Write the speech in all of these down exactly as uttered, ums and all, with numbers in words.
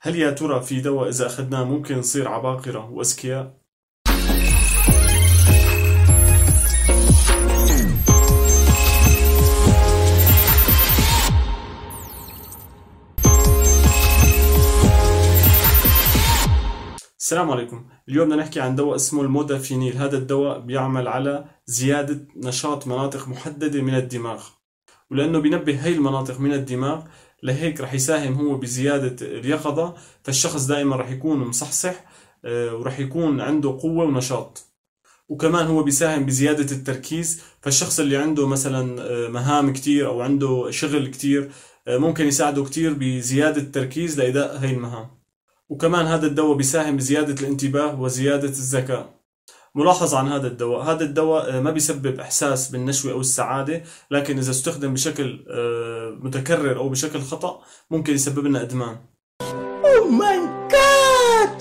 هل يا ترى في دواء إذا أخذناه ممكن نصير عباقرة وأذكياء؟ السلام عليكم. اليوم بدنا نحكي عن دواء اسمه المودافينيل. هذا الدواء بيعمل على زيادة نشاط مناطق محددة من الدماغ، ولأنه بينبه هاي المناطق من الدماغ لهيك رح يساهم هو بزيادة اليقظة، فالشخص دائما رح يكون مصحصح ورح يكون عنده قوة ونشاط. وكمان هو بيساهم بزيادة التركيز، فالشخص اللي عنده مثلا مهام كتير أو عنده شغل كتير ممكن يساعده كتير بزيادة التركيز لإداء هاي المهام. وكمان هذا الدواء بيساهم بزيادة الانتباه وزيادة الذكاء. ملاحظ عن هذا الدواء، هذا الدواء ما بيسبب إحساس بالنشوة أو السعادة، لكن إذا استخدم بشكل متكرر أو بشكل خطأ ممكن يسبب لنا إدمان. Oh my God!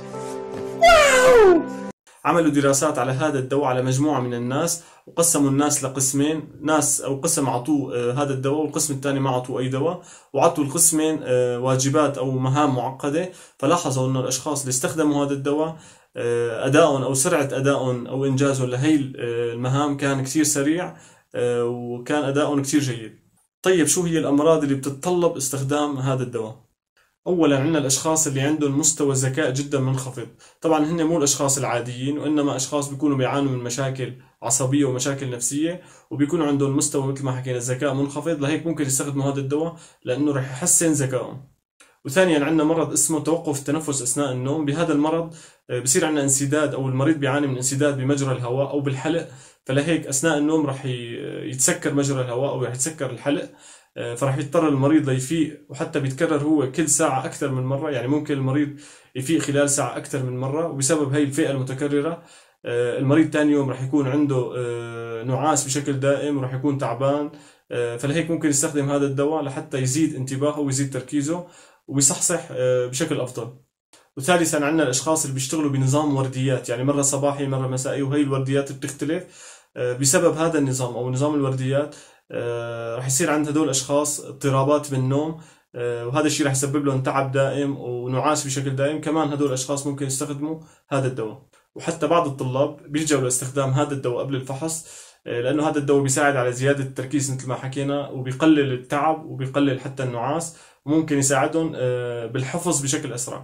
واو! عملوا دراسات على هذا الدواء على مجموعة من الناس، وقسموا الناس لقسمين، ناس أو قسم عطوه هذا الدواء والقسم الثاني ما عطوه أي دواء، وعطوا القسمين واجبات أو مهام معقدة. فلاحظوا أن الأشخاص اللي استخدموا هذا الدواء أدائهم أو سرعة أدائهم أو إنجازهم لهي المهام كان كتير سريع، وكان أدائهم كتير جيد. طيب شو هي الأمراض اللي بتتطلب استخدام هذا الدواء؟ أولا عندنا الأشخاص اللي عندهم مستوى ذكاء جدا منخفض. طبعا هن مو الأشخاص العاديين، وإنما أشخاص بيكونوا بيعانوا من مشاكل عصبية ومشاكل نفسية، وبيكونوا عندهم مستوى مثل ما حكينا ذكاء منخفض، لهيك ممكن يستخدموا هذا الدواء لأنه رح يحسن ذكائهم. وثانيا عندنا مرض اسمه توقف التنفس أثناء النوم. بهذا المرض بصير عندنا انسداد، أو المريض بيعاني من انسداد بمجرى الهواء أو بالحلق، فلهيك أثناء النوم رح يتسكر مجرى الهواء أو رح يتسكر الحلق، فرح يضطر المريض ليفيق، وحتى بيتكرر هو كل ساعة أكثر من مرة. يعني ممكن المريض يفيق خلال ساعة أكثر من مرة، وبسبب هاي الفئة المتكررة المريض تاني يوم رح يكون عنده نعاس بشكل دائم ورح يكون تعبان. فلهيك ممكن يستخدم هذا الدواء لحتى يزيد انتباهه ويزيد تركيزه ويصحصح بشكل أفضل. وثالثا عندنا الأشخاص اللي بيشتغلوا بنظام ورديات، يعني مرة صباحي مرة مسائي، وهي الورديات بتختلف. بسبب هذا النظام أو نظام الورديات رح يصير عند هدول الأشخاص اضطرابات بالنوم، وهذا الشيء رح يسبب لهم تعب دائم ونعاس بشكل دائم. كمان هدول الأشخاص ممكن يستخدموا هذا الدواء. وحتى بعض الطلاب بيلجأوا لاستخدام هذا الدواء قبل الفحص، لأنه هذا الدواء بيساعد على زيادة التركيز مثل ما حكينا، وبيقلل التعب وبيقلل حتى النعاس، وممكن يساعدهم بالحفظ بشكل أسرع.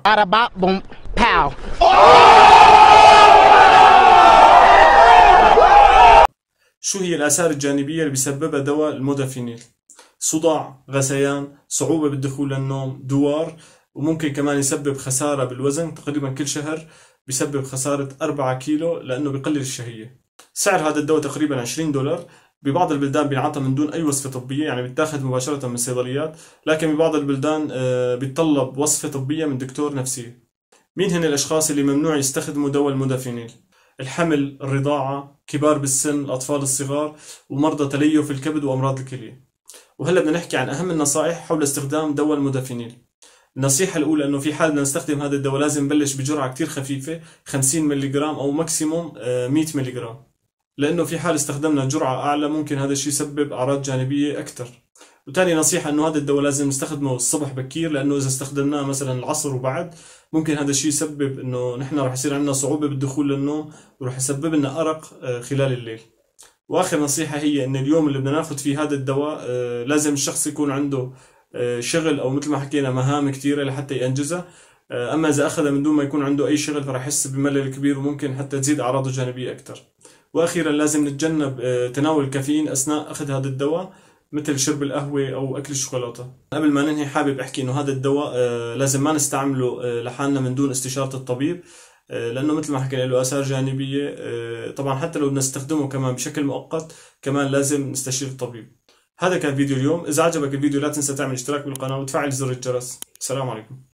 شو هي الآثار الجانبية اللي بيسببها دواء المودافينيل؟ صداع، غثيان، صعوبة بالدخول للنوم، دوار، وممكن كمان يسبب خسارة بالوزن. تقريبا كل شهر بيسبب خسارة أربعة كيلو لأنه بيقلل الشهية. سعر هذا الدواء تقريبا عشرين دولار. ببعض البلدان بينعطى من دون أي وصفة طبية، يعني بيتاخذ مباشرة من الصيدليات، لكن ببعض البلدان بيتطلب وصفة طبية من دكتور نفسي. مين هن الأشخاص اللي ممنوع يستخدموا دواء المودافينيل؟ الحمل، الرضاعة، كبار بالسن، الأطفال الصغار، ومرضى تليف الكبد وأمراض الكلى. وهلا بدنا نحكي عن أهم النصائح حول استخدام دواء المودافينيل. النصيحة الأولى إنه في حال بدنا نستخدم هذا الدواء لازم نبلش بجرعة كتير خفيفة، خمسين ملغ أو ماكسيموم مية ملغ، لأنه في حال استخدمنا جرعة أعلى ممكن هذا الشيء يسبب أعراض جانبية أكثر. وتاني نصيحة إنه هذا الدواء لازم نستخدمه الصبح بكير، لأنه إذا استخدمناه مثلا العصر وبعد ممكن هذا الشيء يسبب إنه نحن رح يصير عندنا صعوبة بالدخول للنوم، ورح يسبب لنا أرق خلال الليل. وآخر نصيحة هي إن اليوم اللي بدنا ناخذ فيه هذا الدواء لازم الشخص يكون عنده شغل أو مثل ما حكينا مهام كثيرة لحتى ينجزها. أما إذا أخذها من دون ما يكون عنده أي شغل فرح يحس بملل كبير، وممكن حتى تزيد أعراضه الجانبية أكثر. وأخيرا لازم نتجنب تناول الكافيين أثناء أخذ هذا الدواء، مثل شرب القهوة أو أكل الشوكولاتة. قبل ما ننهي حابب أحكي إنه هذا الدواء لازم ما نستعمله لحالنا من دون استشارة الطبيب، لأنه مثل ما حكينا له آثار جانبية. طبعا حتى لو نستخدمه كمان بشكل مؤقت كمان لازم نستشير الطبيب. هذا كان فيديو اليوم. إذا عجبك الفيديو لا تنسى تعمل اشتراك بالقناة وتفعل زر الجرس. السلام عليكم.